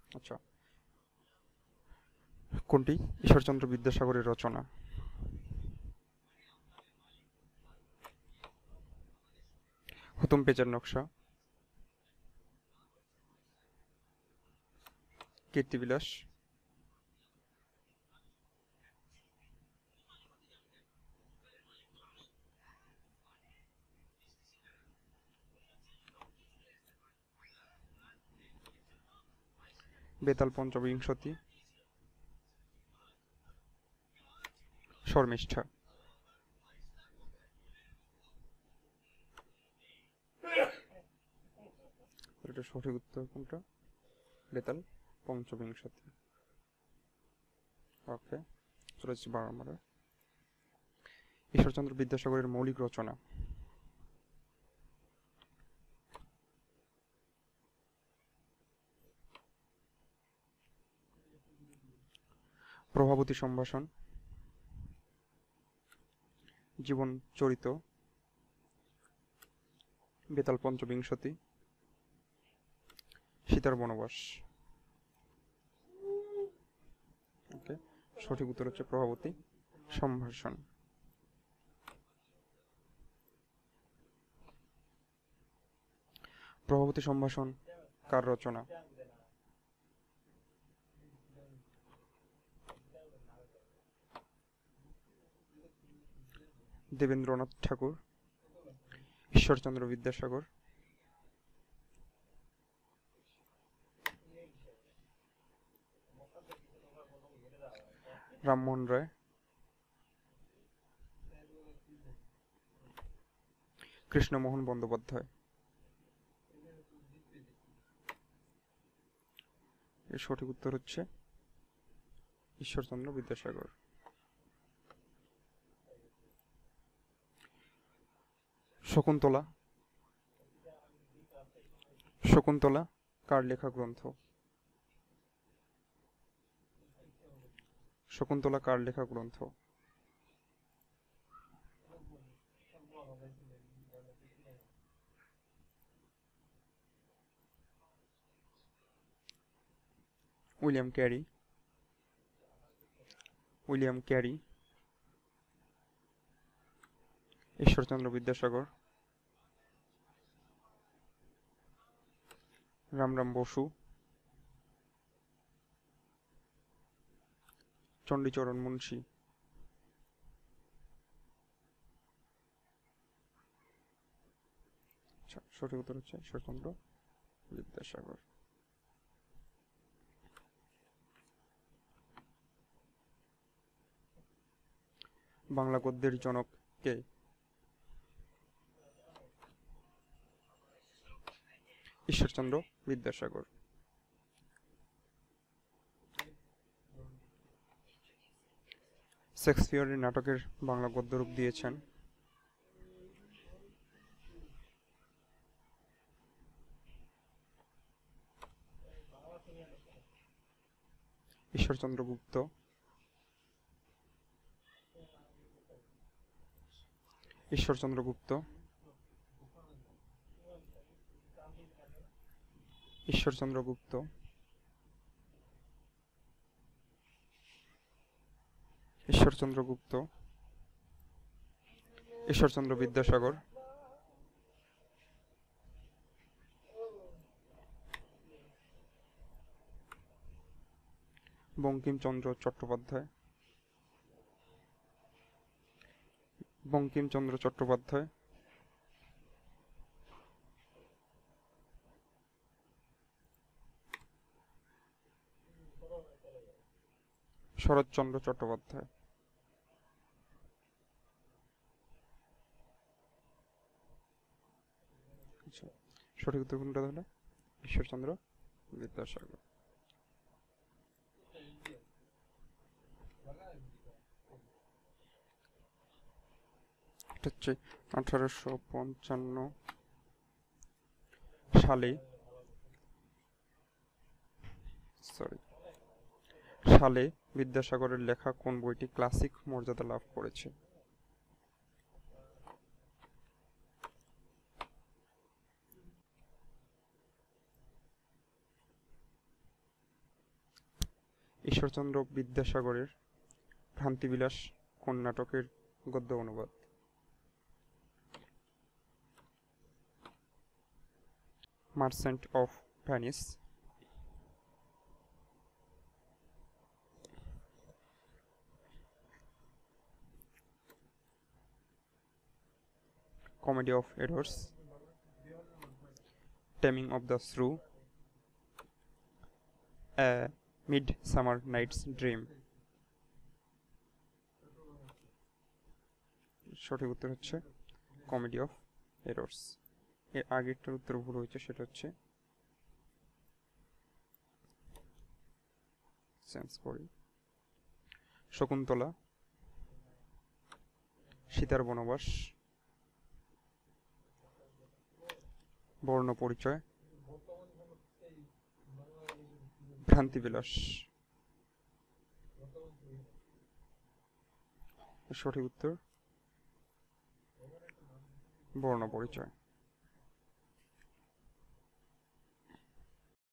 আচ্ছা, কোনটি ঈশ্বরচন্দ্র বিদ্যাসাগরের রচনা? হুতুম পেঁচার নকশা, কীর্তিবিলাস, বেতাল পঞ্চবিংশতি, শর্মিষ্ঠা। এটা সঠিক উত্তর কোনটা? বেতাল পঞ্চবিংশতি। ওকে, চলে যাচ্ছি 12 নম্বরে। ঈশ্বরচন্দ্র বিদ্যাসাগরের মৌলিক রচনা। প্রভাবতী সম্ভাষণ, জীবন চরিত, বেতাল পঞ্চবিংশতি, সীতার বনবাস। ওকে, সঠিক উত্তর হচ্ছে প্রভাবতী সম্ভাষণ। প্রভাবতী সম্ভাষণ কার রচনা? দেবেন্দ্রনাথ ঠাকুর, ঈশ্বরচন্দ্র বিদ্যাসাগর, রামমোহন রায়, কৃষ্ণমোহন বন্দ্যোপাধ্যায়। এর সঠিক উত্তর হচ্ছে ঈশ্বরচন্দ্র বিদ্যাসাগর। শকুন্তলা, শকুন্তলা কার লেখা গ্রন্থ? শকুন্তলা কার লেখা গ্রন্থ? William Carey, William Carey, Ishwarchandra Vidyasagar, Ramram Basu, Chandicharan Munshi. আচ্ছা, সঠিক উত্তর হচ্ছে ঈশ্বরচন্দ্র বিদ্যাসাগর। বাংলা গদ্যের জনক কে? ঈশ্বরচন্দ্র বিদ্যাসাগর। শেক্সপিয়রের নাটকের বাংলা গদ্যরূপ দিয়েছেন ঈশ্বরচন্দ্র গুপ্ত, ঈশ্বরচন্দ্র গুপ্ত, ঈশ্বরচন্দ্র গুপ্ত, ঈশ্বরচন্দ্র গুপ্ত, ঈশ্বরচন্দ্র বিদ্যাসাগর, বঙ্কিমচন্দ্র চট্টোপাধ্যায়, বঙ্কিমচন্দ্র চট্টোপাধ্যায়, শরৎচন্দ্র চট্টোপাধ্যায়। আচ্ছা, সঠিক উত্তর কোনটা তাহলে? ঈশ্বরচন্দ্র বিদ্যাসাগর। এটা হচ্ছে 1855 সালে সরি সালে বিদ্যাসাগরের লেখা কোন বইটি ক্লাসিক মর্যাদা লাভ করেছে? ঈশ্বরচন্দ্র বিদ্যাসাগরের ভ্রান্তিবিলাস কোন নাটকের গদ্য অনুবাদ? Merchant of Venice. Comedy of Errors, Taming of the Shrew, Midsummer Night's Dream. সঠিক উত্তর হচ্ছে কমেডি অফ এরর্স। এর আগেরটার উত্তর ভুল হয়েছে, সেটা হচ্ছে চেঞ্জ করি। শকুন্তলা, সীতার বনবাস, বর্ণ পরিচয়, ভ্রান্তিবিলাস। সঠিক উত্তর বর্ণ পরিচয়।